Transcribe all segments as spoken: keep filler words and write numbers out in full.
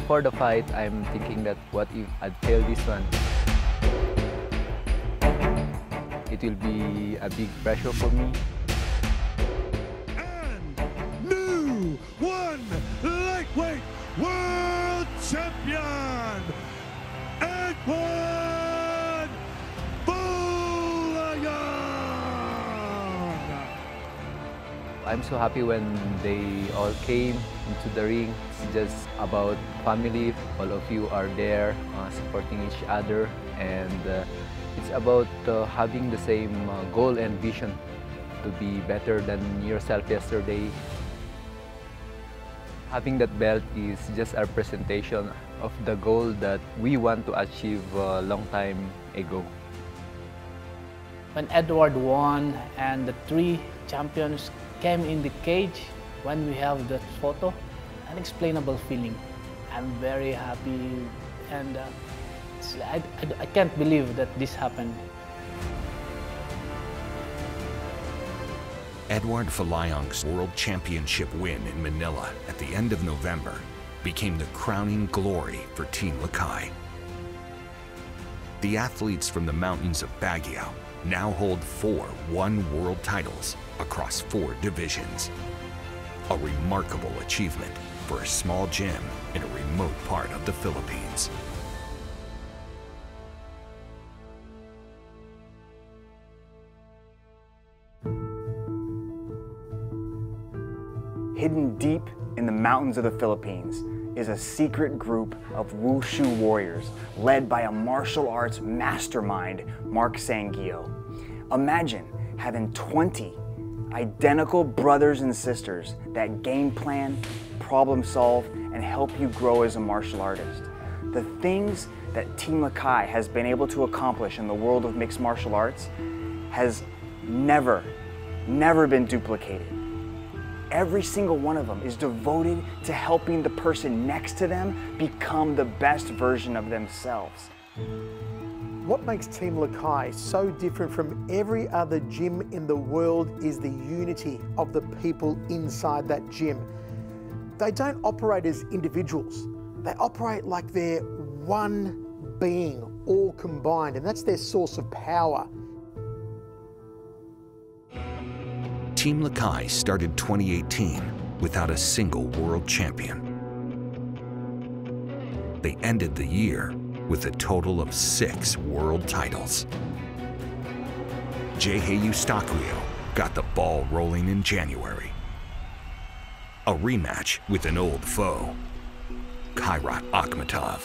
before the fight, I'm thinking that what if I'd fail this one? It will be a big pressure for me. And new one lightweight world champion, Eduard Folayang! I'm so happy when they all came into the ring. It's just about family. All of you are there uh, supporting each other, and uh, it's about uh, having the same uh, goal and vision to be better than yourself yesterday. Having that belt is just a presentation of the goal that we want to achieve a long time ago. When Eduard won and the three champions came in the cage, when we have that photo, unexplainable feeling. I'm very happy, and uh, I, I, I can't believe that this happened. Eduard Folayang's World Championship win in Manila at the end of November became the crowning glory for Team Lakay. The athletes from the mountains of Baguio now hold four One World titles across four divisions. A remarkable achievement for a small gym in a remote part of the Philippines. Hidden deep in the mountains of the Philippines is a secret group of wushu warriors led by a martial arts mastermind, Mark Sangiao. Imagine having twenty identical brothers and sisters that game plan, problem solve, and help you grow as a martial artist. The things that Team Lakay has been able to accomplish in the world of mixed martial arts has never, never been duplicated. Every single one of them is devoted to helping the person next to them become the best version of themselves. What makes Team Lakay so different from every other gym in the world is the unity of the people inside that gym. They don't operate as individuals. They operate like they're one being, all combined, and that's their source of power. Team Lakay started twenty eighteen without a single world champion. They ended the year with a total of six world titles. Geje Eustaquio got the ball rolling in January. A rematch with an old foe, Kairat Akhmatov.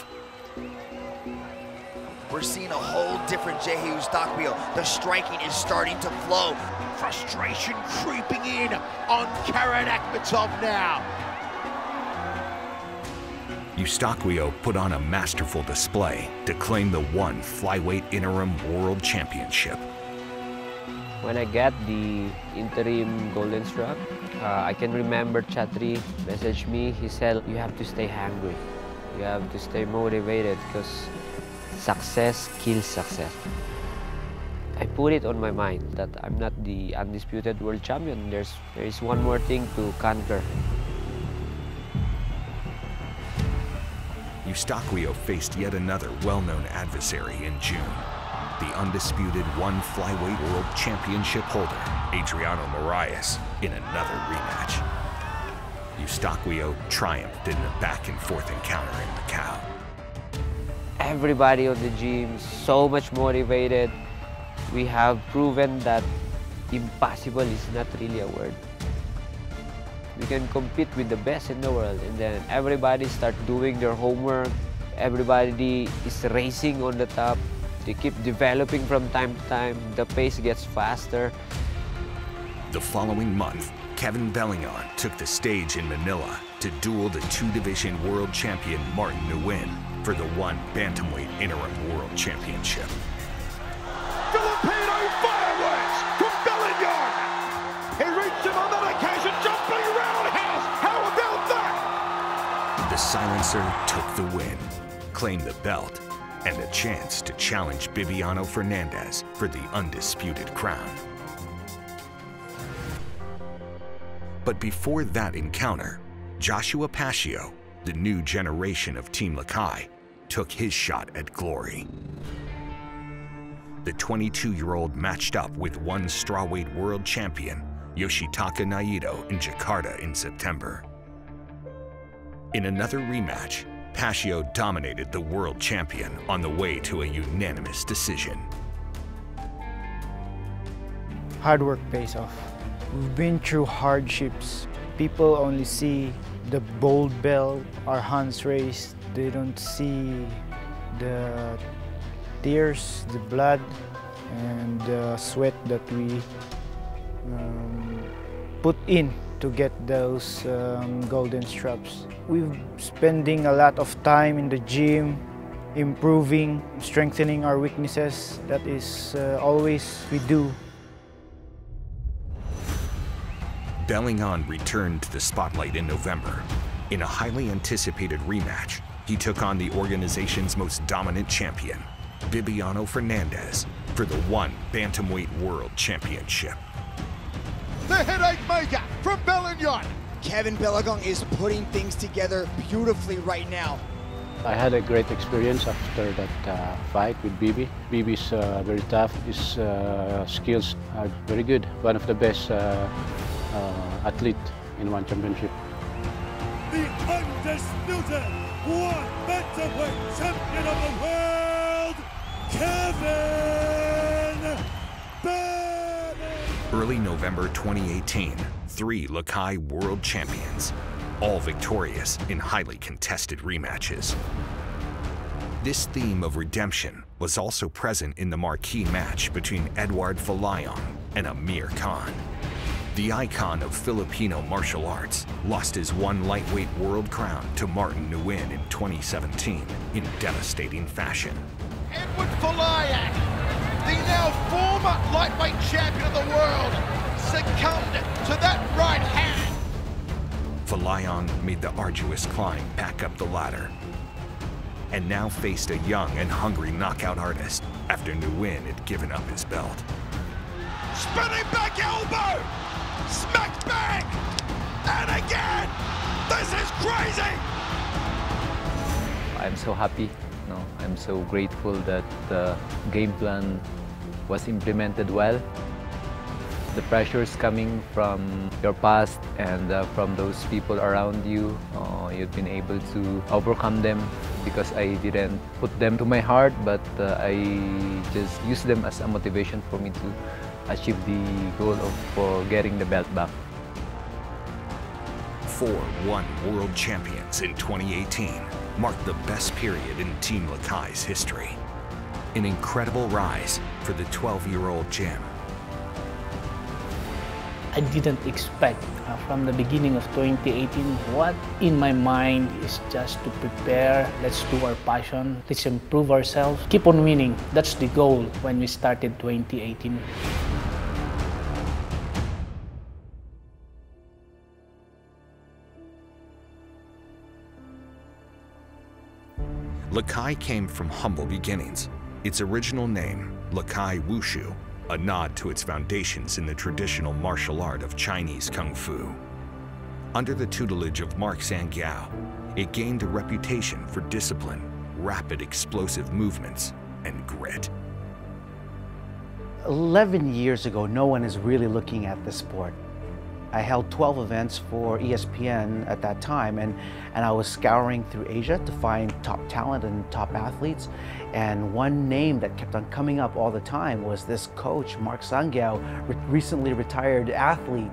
We're seeing a whole different Geje Eustaquio. The striking is starting to flow. Frustration creeping in on Kairat Akhmatov now. Eustaquio put on a masterful display to claim the one flyweight interim world championship. When I got the interim golden strap, uh, I can remember Chatri messaged me. He said, you have to stay hungry. You have to stay motivated because success kills success. I put it on my mind that I'm not the undisputed world champion. There's, there is one more thing to conquer. Eustaquio faced yet another well-known adversary in June, the undisputed one flyweight world championship holder, Adriano Moraes, in another rematch. Eustaquio triumphed in a back-and-forth encounter in Macau. Everybody on the gym is so much motivated. We have proven that impossible is not really a word. We can compete with the best in the world, and then everybody start doing their homework. Everybody is racing on the top. They keep developing from time to time. The pace gets faster. The following month, Kevin Belingon took the stage in Manila to duel the two-division world champion Martin Nguyen for the one bantamweight interim world championship. Filipino fireworks from Belingon! He reached him on that occasion, jumping roundhouse! How about that? The silencer took the win, claimed the belt, and a chance to challenge Bibiano Fernandez for the undisputed crown. But before that encounter, Joshua Pacio the new generation of Team Lakay took his shot at glory. The twenty-two-year-old matched up with one strawweight world champion, Yoshitaka Naito, in Jakarta in September. In another rematch, Pacio dominated the world champion on the way to a unanimous decision. Hard work pays off. We've been through hardships. People only see the bold bell, our hands raised. They don't see the tears, the blood, and the sweat that we um, put in to get those um, golden straps. We've spending a lot of time in the gym, improving, strengthening our weaknesses. That is uh, always we do. Belingon returned to the spotlight in November. In a highly anticipated rematch, he took on the organization's most dominant champion, Bibiano Fernandez, for the one Bantamweight World Championship. The headache maker from Belingon. Kevin Belingon is putting things together beautifully right now. I had a great experience after that uh, fight with Bibi. Bibi's uh, very tough. His uh, skills are very good. One of the best uh, uh, athlete in one championship. The undisputed one bantamweight champion of the world, Kevin Belingon. Early November twenty eighteen, three Lakay world champions, all victorious in highly contested rematches. This theme of redemption was also present in the marquee match between Eduard Folayang and Amir Khan. The icon of Filipino martial arts lost his one lightweight world crown to Martin Nguyen in twenty seventeen in devastating fashion. Eduard Folayang, the now former lightweight champion of the world, succumbed to that right hand. Folayang made the arduous climb back up the ladder and now faced a young and hungry knockout artist after Nguyen had given up his belt. Spinning back elbow, smacked back, and again. This is crazy. I'm so happy. No, I'm so grateful that the game plan was implemented well. The pressures coming from your past and uh, from those people around you, uh, you've been able to overcome them because I didn't put them to my heart, but uh, I just used them as a motivation for me to achieve the goal of uh, getting the belt back. Four one world champions in twenty eighteen marked the best period in Team Lakay's history. An incredible rise for the twelve-year-old gem. I didn't expect uh, from the beginning of twenty eighteen. What in my mind is just to prepare, let's do our passion, let's improve ourselves, keep on winning. That's the goal when we started twenty eighteen. Lakay came from humble beginnings. Its original name, Lakay Wushu, a nod to its foundations in the traditional martial art of Chinese Kung Fu. Under the tutelage of Mark Sangiao, it gained a reputation for discipline, rapid explosive movements, and grit. eleven years ago, no one is really looking at this sport. I held twelve events for E S P N at that time, and, and I was scouring through Asia to find top talent and top athletes. And one name that kept on coming up all the time was this coach, Mark Sangiao, re recently retired athlete.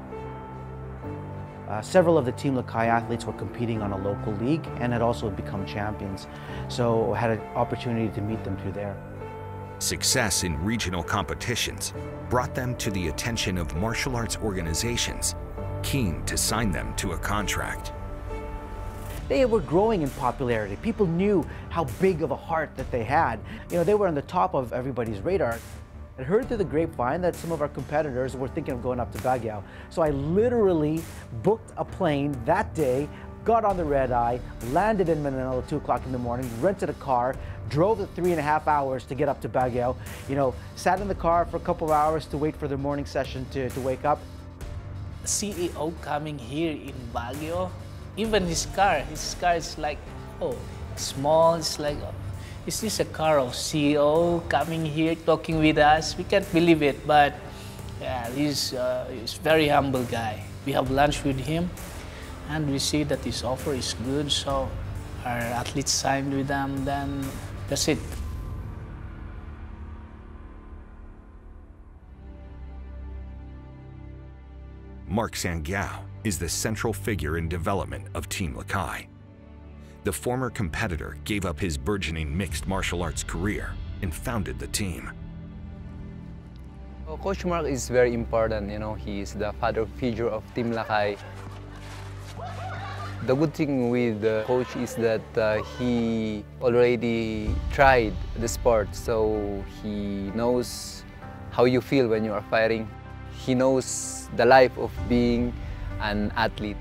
Uh, several of the Team Lakay athletes were competing on a local league and had also become champions. So I had an opportunity to meet them through there. Success in regional competitions brought them to the attention of martial arts organizations, keen to sign them to a contract. They were growing in popularity. People knew how big of a heart that they had. You know, they were on the top of everybody's radar. I heard through the grapevine that some of our competitors were thinking of going up to Baguio. So I literally booked a plane that day, got on the red eye, landed in Manila at two o'clock in the morning, rented a car, drove the three and a half hours to get up to Baguio, you know, sat in the car for a couple of hours to wait for the morning session to, to wake up. C E O coming here in Baguio, Even his car, his car is like, oh, small. It's like, oh, is this a car of C E O coming here talking with us? We can't believe it, but yeah, he's, uh, he's a very humble guy. We have lunch with him, and we see that his offer is good, so our athletes signed with them, then that's it. Mark Sangiao is the central figure in development of Team Lakay. The former competitor gave up his burgeoning mixed martial arts career and founded the team. Well, Coach Mark is very important. You know, he is the father figure of Team Lakay. The good thing with the coach is that uh, he already tried the sport, so he knows how you feel when you are fighting. He knows the life of being an athlete.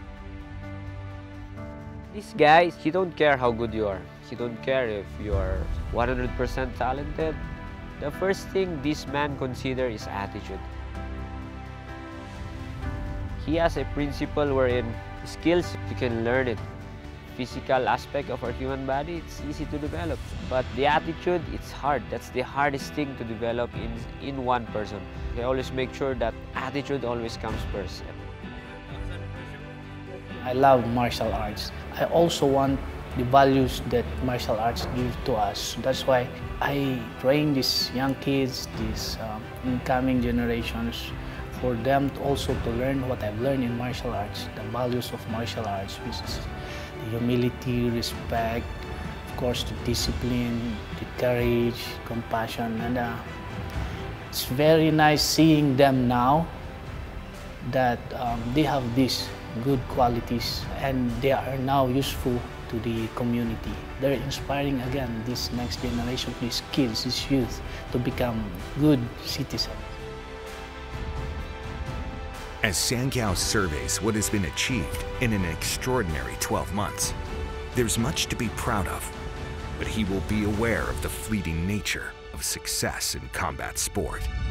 This guy, he don't care how good you are. He don't care if you are one hundred percent talented. The first thing this man considers is attitude. He has a principle wherein skills, you can learn it. Physical aspect of our human body, it's easy to develop. But the attitude, it's hard. That's the hardest thing to develop in, in one person. I always make sure that attitude always comes first. I love martial arts. I also want the values that martial arts give to us. That's why I train these young kids, these um, incoming generations, for them also to learn what I've learned in martial arts, the values of martial arts, which is the humility, respect, of course the discipline, the courage, compassion, and uh, it's very nice seeing them now that um, they have these good qualities and they are now useful to the community. They're inspiring again this next generation, these kids, these youth, to become good citizens. As Sangiao surveys what has been achieved in an extraordinary twelve months, there's much to be proud of, but he will be aware of the fleeting nature of success in combat sport.